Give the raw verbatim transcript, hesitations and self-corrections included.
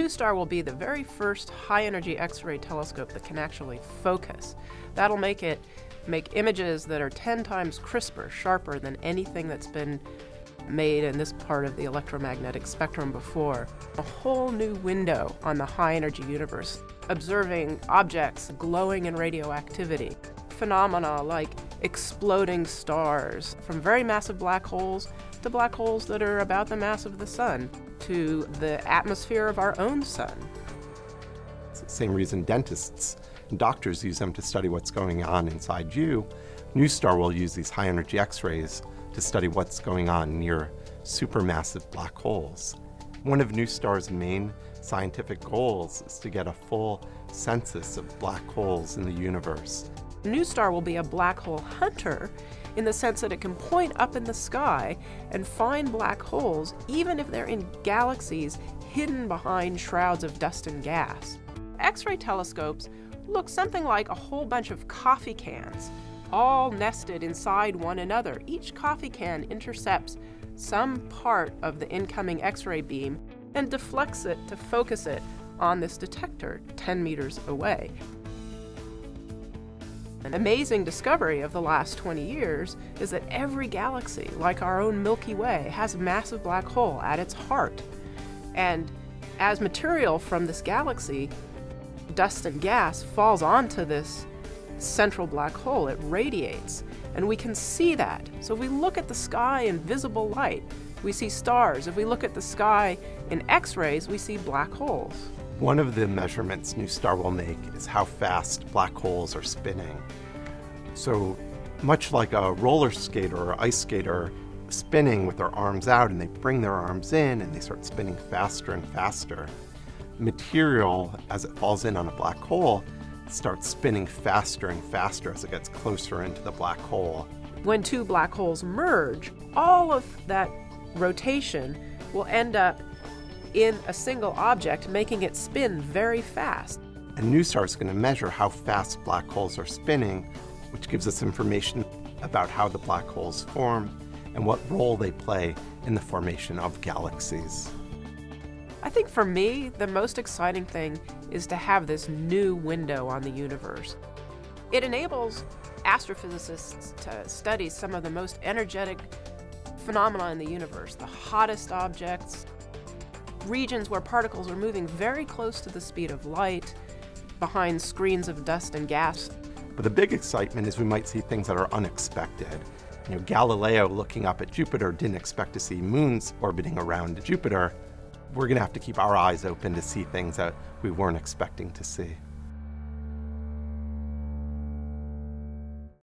NuSTAR will be the very first high-energy X-ray telescope that can actually focus. That'll make it make images that are ten times crisper, sharper than anything that's been made in this part of the electromagnetic spectrum before. A whole new window on the high-energy universe, observing objects glowing in radioactivity, phenomena like exploding stars, from very massive black holes to black holes that are about the mass of the sun, to the atmosphere of our own sun. It's the same reason dentists and doctors use them to study what's going on inside you. NuSTAR will use these high-energy X-rays to study what's going on near supermassive black holes. One of NuSTAR's main scientific goals is to get a full census of black holes in the universe. NuSTAR will be a black hole hunter in the sense that it can point up in the sky and find black holes even if they're in galaxies hidden behind shrouds of dust and gas. X-ray telescopes look something like a whole bunch of coffee cans, all nested inside one another. Each coffee can intercepts some part of the incoming X-ray beam and deflects it to focus it on this detector ten meters away. An amazing discovery of the last twenty years is that every galaxy, like our own Milky Way, has a massive black hole at its heart. And as material from this galaxy, dust and gas, falls onto this central black hole, it radiates, and we can see that. So if we look at the sky in visible light, we see stars. If we look at the sky in X-rays, we see black holes. One of the measurements NuSTAR will make is how fast black holes are spinning. So much like a roller skater or ice skater spinning with their arms out, and they bring their arms in and they start spinning faster and faster, material, as it falls in on a black hole, starts spinning faster and faster as it gets closer into the black hole. When two black holes merge, all of that rotation will end up in a single object, making it spin very fast. And NuSTAR is going to measure how fast black holes are spinning, which gives us information about how the black holes form and what role they play in the formation of galaxies. I think for me, the most exciting thing is to have this new window on the universe. It enables astrophysicists to study some of the most energetic phenomena in the universe, the hottest objects, regions where particles are moving very close to the speed of light, behind screens of dust and gas. But the big excitement is we might see things that are unexpected. You know, Galileo, looking up at Jupiter, didn't expect to see moons orbiting around Jupiter. We're going to have to keep our eyes open to see things that we weren't expecting to see.